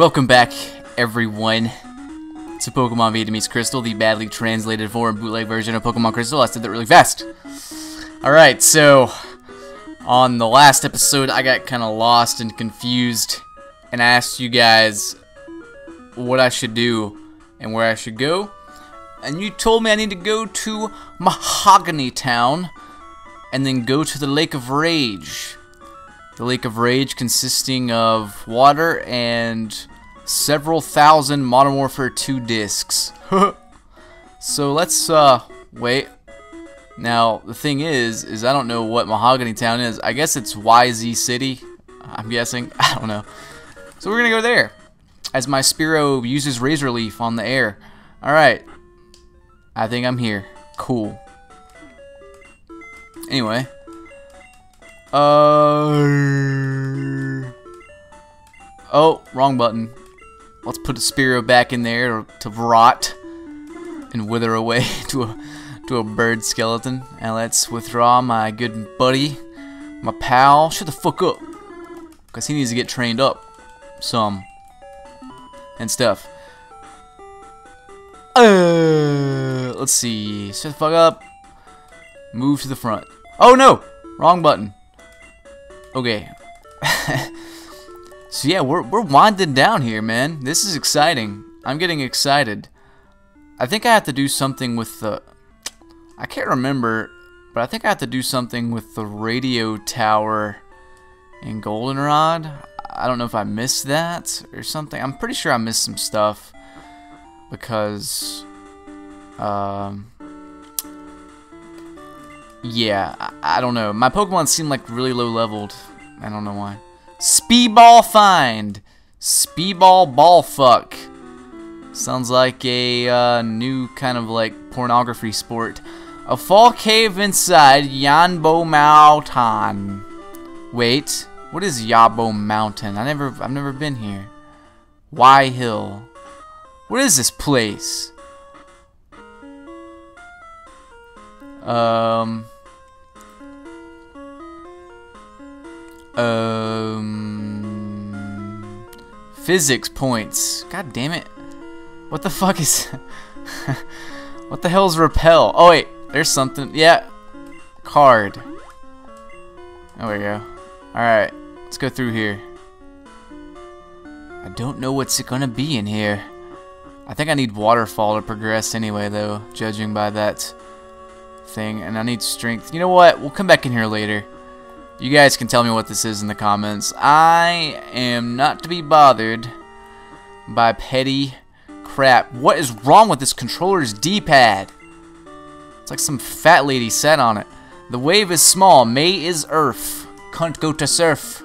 Welcome back, everyone, to Pokemon Vietnamese Crystal, the badly translated foreign bootleg version of Pokemon Crystal. I said that really fast. Alright, so, on the last episode, I got kind of lost and confused, and I asked you guys what I should do and where I should go. And you told me I need to go to Mahogany Town, and then go to the Lake of Rage. The Lake of Rage consisting of water and several thousand Modern Warfare 2 discs. So let's wait. Now the thing is I don't know what Mahogany Town is. I guess it's YZ City, I'm guessing. I don't know. So we're gonna go there as my Spearow uses Razor Leaf on the air. Alright, I think I'm here. Cool. Anyway, oh, wrong button. Let's put the Spearow back in there to rot and wither away to a bird skeleton. And let's withdraw my good buddy, my pal. Shut the fuck up, cause he needs to get trained up some and stuff. Let's see. Shut the fuck up. Move to the front. Oh no! Wrong button. Okay. So yeah, we're winding down here, man. This is exciting. I'm getting excited. I think I have to do something with the... I can't remember, but I think I have to do something with the radio tower in Goldenrod. I don't know if I missed that or something. I'm pretty sure I missed some stuff because... yeah, I don't know. My Pokemon seem like really low leveled. I don't know why. Speedball find. Speedball ball fuck. Sounds like a new kind of like pornography sport. A fall cave inside Yanbo Mountain. Wait, what is Yabo Mountain? I've never been here. Y Hill. What is this place? Physics points. God damn it. What the fuck is... What the hell is repel? Oh wait, there's something. Yeah. Card. There we go. Alright, let's go through here. I don't know what's gonna be in here. I think I need waterfall to progress anyway though, judging by that thing, and I need strength. You know what? We'll come back in here later. You guys can tell me what this is in the comments. I am not to be bothered by petty crap. What is wrong with this controller's D-pad? It's like some fat lady sat on it. The wave is small. May is earth. Can't go to surf.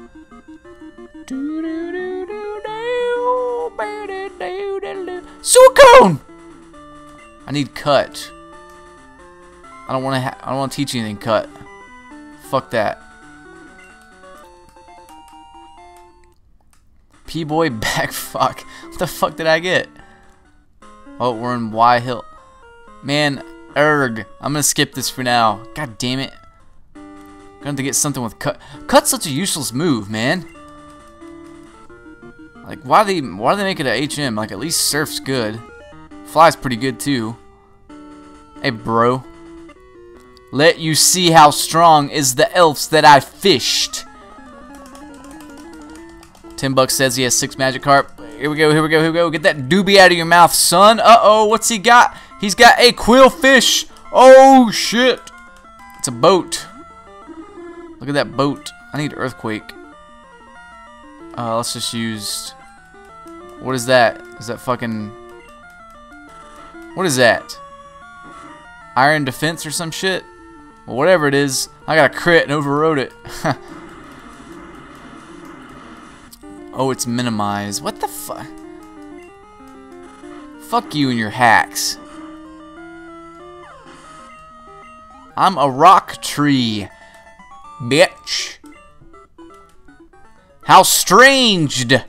Suicune! I need cut. I don't want to teach you anything. Cut. Fuck that. P-boy back. Fuck. What the fuck did I get? Oh, we're in Y Hill. Man, erg. I'm gonna skip this for now. God damn it. I'm gonna have to get something with cut. Cut's such a useless move, man. Like, why do they make it a HM? Like, at least surf's good. Fly's pretty good too. Hey, bro. Let you see how strong is the elves that I fished. $10 says he has 6 Magikarp. Here we go, here we go, here we go. Get that doobie out of your mouth, son. Uh-oh, what's he got? He's got a Quillfish. Oh, shit. It's a boat. Look at that boat. I need Earthquake. Let's just use... What is that? Is that fucking... What is that? Iron Defense or some shit? Well, whatever it is, I got a crit and overrode it. Oh, it's minimized. What the fuck? Fuck you and your hacks. I'm a rock tree, bitch. How stranged.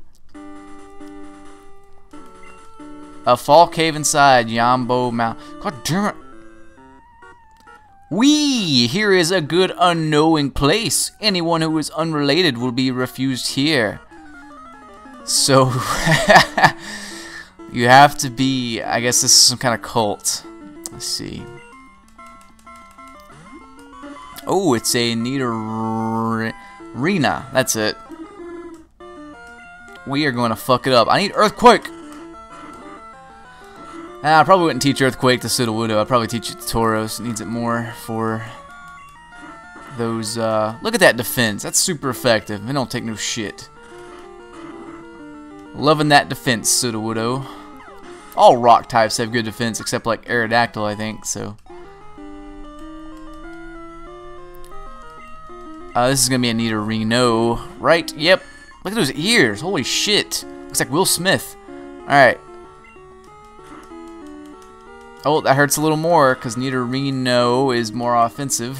A fall cave inside Yambo Mountain. God damn it. Here is a good unknowing place. Anyone who is unrelated will be refused here. So you have to be, I guess this is some kind of cult. Let's see. Oh, it's a Nidorina. That's it. We are going to fuck it up. I need Earthquake. I probably wouldn't teach Earthquake to Sudowoodo. I'd probably teach it to Tauros. It needs it more for those. Look at that defense. That's super effective. It don't take no shit. Loving that defense, Sudowoodo. All rock types have good defense except like Aerodactyl, I think. So this is gonna be a Nidorino, right? Yep. Look at those ears. Holy shit. Looks like Will Smith. All right. Oh, that hurts a little more because Nidorino is more offensive.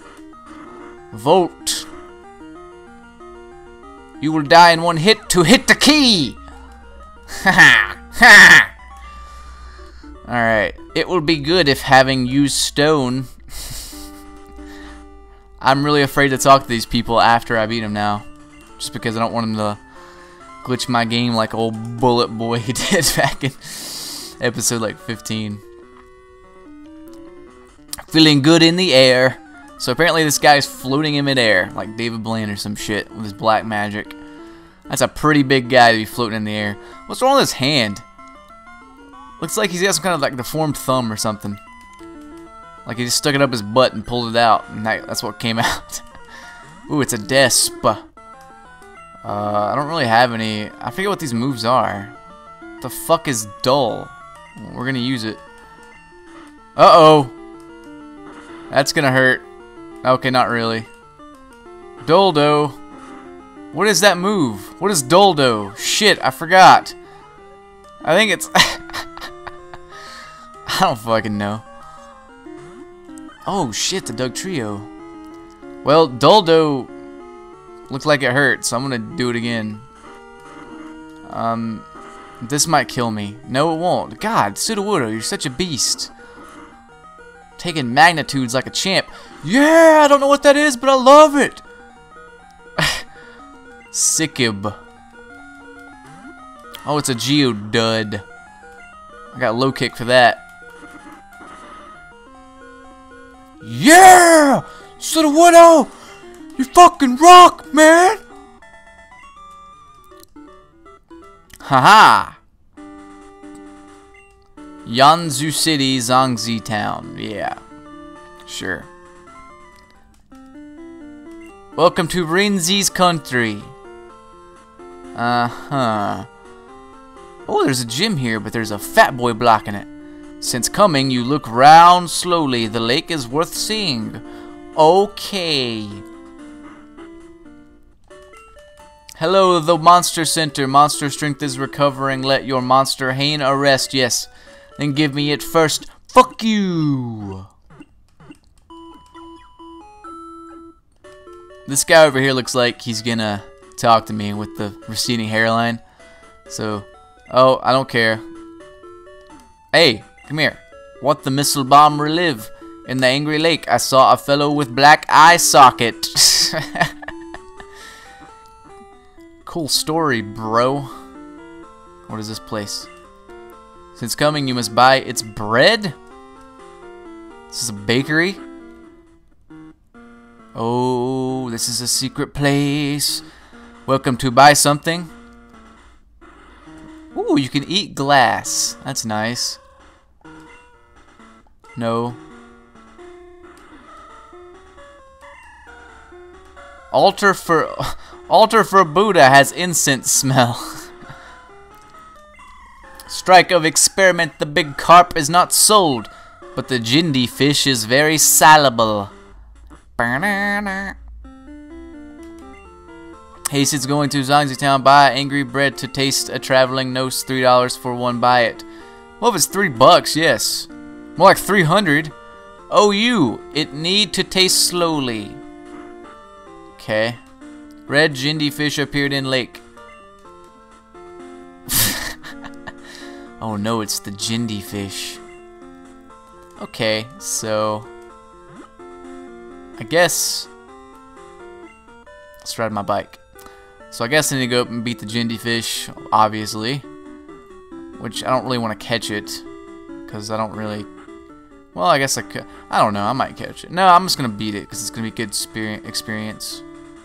Volt. You will die in one hit to hit the key. Ha ha. Alright. It will be good if having used stone. I'm really afraid to talk to these people after I beat them now. Just because I don't want them to glitch my game like old Bullet Boy did back in episode like 15. Feeling good in the air. So apparently this guy's floating in midair, like David Blaine or some shit with his black magic. That's a pretty big guy to be floating in the air. What's wrong with his hand? Looks like he's got some kind of like deformed thumb or something. Like he just stuck it up his butt and pulled it out, and that's what came out. Ooh, it's a Desp. I don't really have any. I forget what these moves are. What the fuck is Dull? We're gonna use it. Uh-oh. That's gonna hurt. Okay, not really. Doldo. What is that move? What is Doldo? Shit, I forgot. I think it's... I don't fucking know. Oh shit, the Dugtrio. Well, Doldo looks like it hurt, so I'm gonna do it again. This might kill me. No, it won't. God, Sudowoodo, you're such a beast. Taking magnitudes like a champ. Yeah, I don't know what that is, but I love it. Sikib. Oh, it's a Geodud. I got low kick for that. Yeah! Sudowoodo! You fucking rock, man! Haha! Yanzu City, Zhangzi Town. Yeah. Sure. Welcome to Rinzi's country. Uh-huh. Oh, there's a gym here, but there's a fat boy blocking it. Since coming, you look round slowly. The lake is worth seeing. Okay. Hello, the Monster Center. Monster strength is recovering. Let your monster Hane arrest. Yes. Then give me it first. Fuck you. This guy over here looks like he's gonna talk to me with the receding hairline. So, oh, I don't care. Hey, come here. What the missile bomb relive? In the angry lake, I saw a fellow with black eye socket. Cool story, bro. What is this place? Since coming, you must buy its bread? This is a bakery? Oh, this is a secret place. Welcome to buy something. Ooh, you can eat glass. That's nice. No. Altar for Buddha has incense smell. Strike of experiment. The big carp is not sold, but the Jindy fish is very salable. Hasten's going to Zhangzi Town. Buy angry bread to taste a traveling nose. $3 for one. Buy it. Well, if it's $3, yes. More like 300. Oh, it need to taste slowly. Okay. Red Jindy fish appeared in lake. Oh no, it's the Jindy fish. Okay, so I guess let's ride my bike. So I guess I need to go up and beat the Jindy fish, obviously. Which I don't really want to catch it. Because I don't really... Well, I guess I could. I don't know. I might catch it. No, I'm just going to beat it because it's going to be a good experience.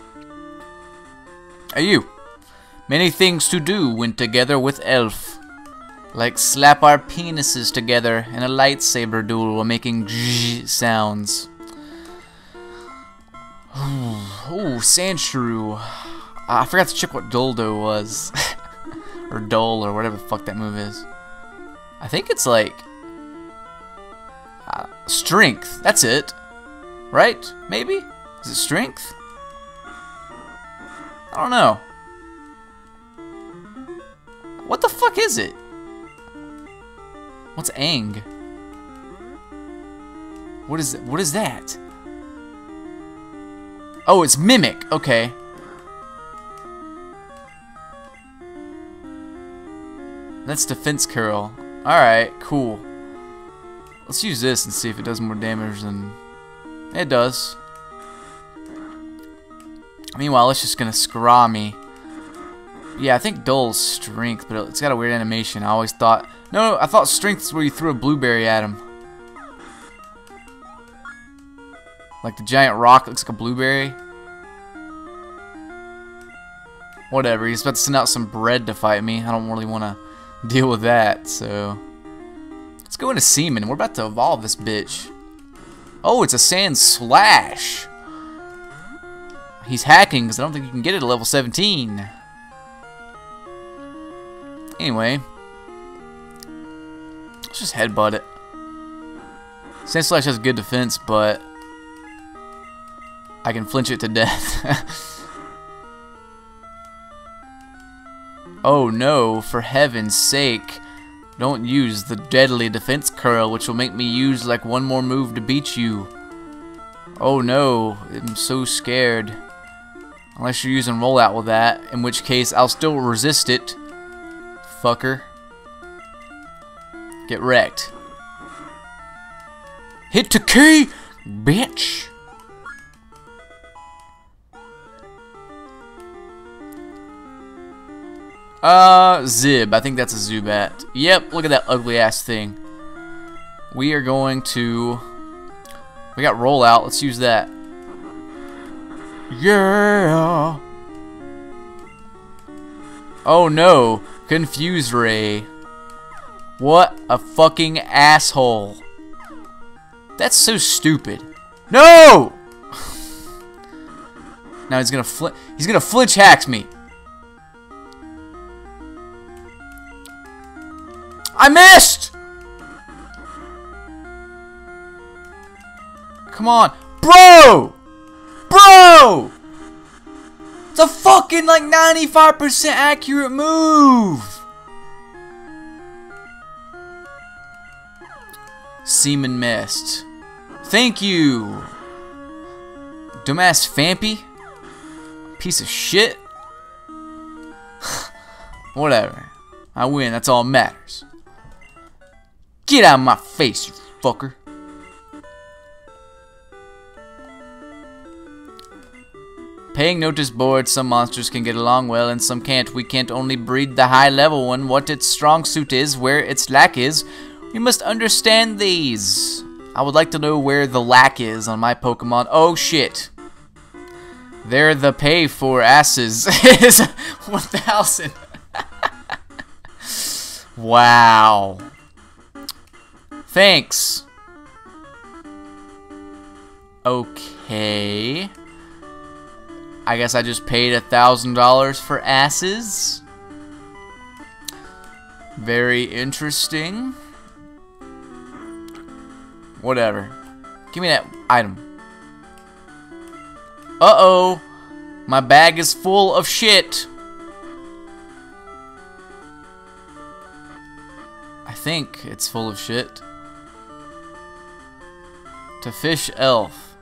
Hey, you. Many things to do when together with Elf. Like slap our penises together in a lightsaber duel while making sounds. Ooh, Sandshrew. I forgot to check what Doldo was. Or Dole, or whatever the fuck that move is. I think it's like... strength. That's it. Right? Maybe? Is it strength? I don't know. What the fuck is it? What's Aang? What is it? What is that? Oh, it's Mimic. Okay. That's Defense Curl. Alright, cool. Let's use this and see if it does more damage than... It does. Meanwhile, it's just gonna scraw me. Yeah, I think Dull's strength, but it's got a weird animation. I always thought... No, I thought strength is where you threw a blueberry at him. Like the giant rock looks like a blueberry. Whatever, he's about to send out some bread to fight me. I don't really want to deal with that, so... Let's go into Seaman. We're about to evolve this bitch. Oh, it's a Sand Slash. He's hacking because I don't think you can get it at level 17. Anyway. Let's just headbutt it. Sand Slash has good defense, but... I can flinch it to death. Oh no, for heaven's sake. Don't use the deadly defense curl, which will make me use like one more move to beat you. Oh no, I'm so scared. Unless you're using rollout with that, in which case I'll still resist it. Fucker. Get wrecked. Hit to key, bitch! Zib. I think that's a Zubat. Yep, look at that ugly ass thing. We are going to... We got rollout. Let's use that. Yeah! Oh no. Confuse Ray. What a fucking asshole. That's so stupid. No! Now he's gonna flinch hacks me. I missed! Come on. Bro! Bro! It's a fucking like 95% accurate move! Seaman missed. Thank you! Dumbass Fampy? Piece of shit? Whatever. I win, that's all that matters. Get out of my face, you fucker. Paying notice board, some monsters can get along well and some can't. We can't only breed the high level one. What its strong suit is, where its lack is. We must understand these. I would like to know where the lack is on my Pokemon. Oh shit. They're the pay for asses. Is 1,000. Wow. Thanks. Okay. I guess I just paid $1,000 for asses. Very interesting. Whatever. Give me that item. Uh-oh. My bag is full of shit. I think it's full of shit. To fish elf.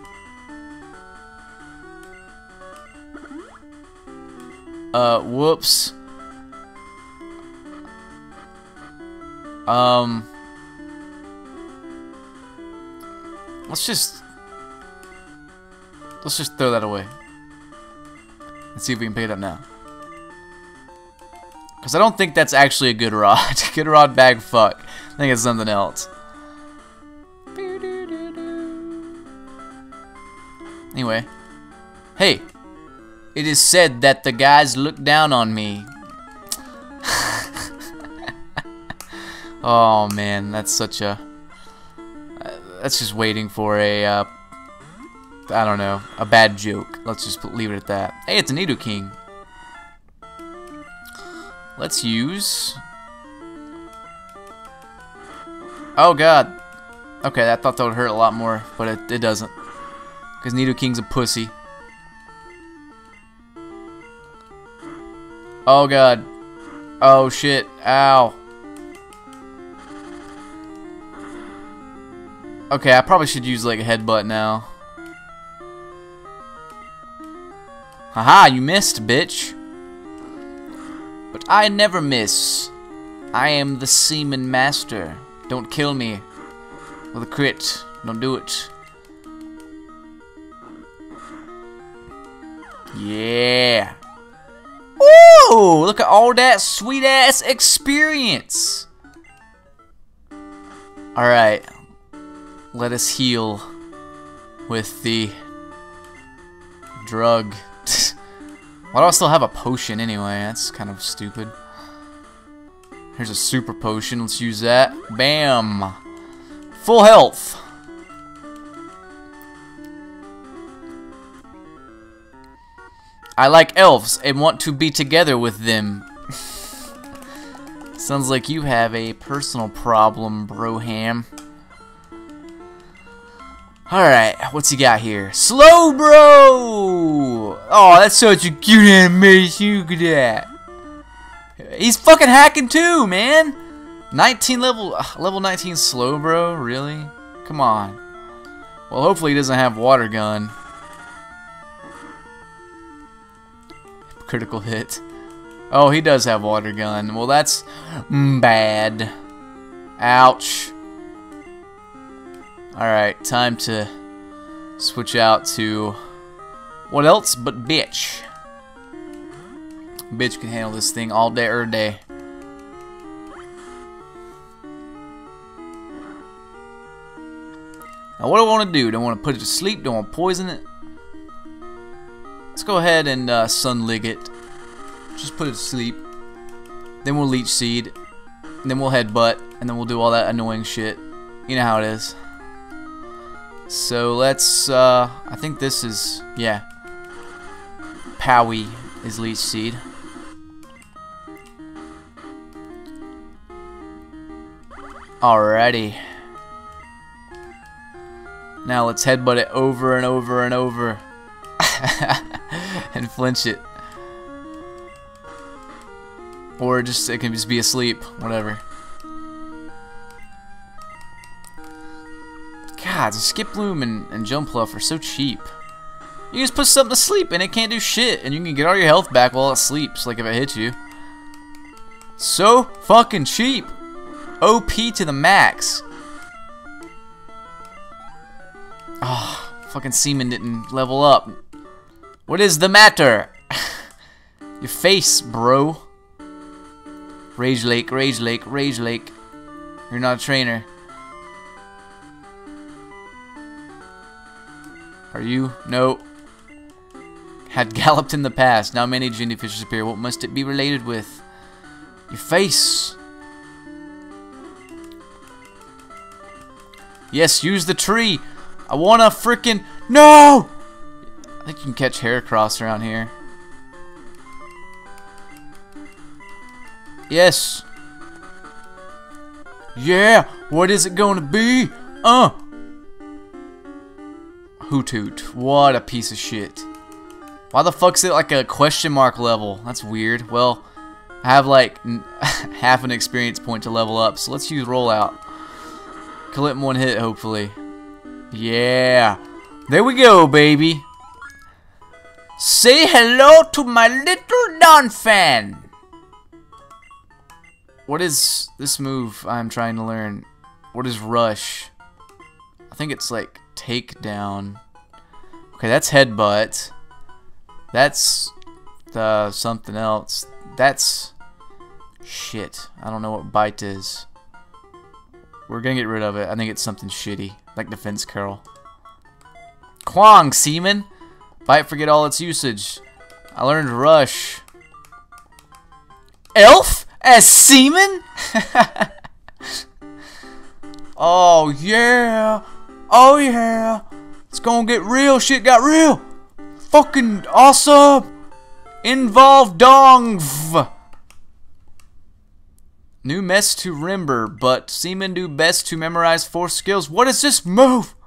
Whoops. Let's just throw that away. Let's see if we can pick it up now. Because I don't think that's actually a good rod. Good rod, bag, fuck. I think it's something else. Anyway. Hey. It is said that the guys look down on me. Oh man, that's such a... that's just waiting for a... I don't know, a bad joke. Let's just leave it at that. Hey, it's a Nidoking. Let's use... oh god. Okay, I thought that would hurt a lot more, but it doesn't. Because Nidoking's a pussy. Oh god. Oh shit. Ow. Okay, I probably should use like a headbutt now. Haha, you missed, bitch. But I never miss. I am the Seaman Master. Don't kill me with a crit. Don't do it. Yeah. Woo! Look at all that sweet ass experience. Alright. Let us heal with the drug. Why do I still have a potion anyway? That's kind of stupid. Here's a super potion. Let's use that. Bam! Full health. I like elves and want to be together with them. Sounds like you have a personal problem, Broham. Alright, what's he got here? Slowbro! Oh, that's such a cute animation. Look at that. He's fucking hacking too, man. 19 level 19 Slowbro, really? Come on. Well, hopefully he doesn't have water gun. Critical hit. Oh, he does have water gun. Well, that's bad. Ouch. Alright, time to switch out to what else but bitch. Bitch can handle this thing all day or day. Now what do I want to do? Do I want to put it to sleep? Do I want to poison it? Let's go ahead and Sunlig it. Just put it to sleep. Then we'll Leech Seed. And then we'll Headbutt. And then we'll do all that annoying shit. You know how it is. So let's, I think this is, yeah. Powie is Leech Seed. Alrighty. Now let's Headbutt it over and over and over. And flinch it. Or just, it can just be asleep, whatever. God, Skiploom and Jumpluff are so cheap. You just put something to sleep and it can't do shit, and you can get all your health back while it sleeps, like if it hits you. So fucking cheap. OP to the max. Oh, fucking Seaman didn't level up. What is the matter? Your face, bro. Rage Lake, Rage Lake, Rage Lake. You're not a trainer. Are you? No. Had galloped in the past. Now many genie fishes appear. What must it be related with? Your face. Yes, use the tree. I want a frickin' no! I think you can catch Heracross around here. Yes. Yeah, what is it gonna be? Hoothoot. What a piece of shit. Why the fuck's it like a question mark level? That's weird. Well, I have like half an experience point to level up, so let's use rollout. Kill it in one hit, hopefully. Yeah. There we go, baby. Say hello to my little Donphan. What is this move I'm trying to learn? What is rush? I think it's like takedown. Okay, that's headbutt. That's something else. That's shit. I don't know what bite is. We're gonna get rid of it. I think it's something shitty, like defense curl. Kwang, seaman. Bite, forget all its usage. I learned rush. Elf as seaman? Oh yeah. Oh yeah. It's gonna get real. Shit got real. Fucking awesome. Involve dongv. New mess to remember, but seamen do best to memorize 4 skills. What is this move?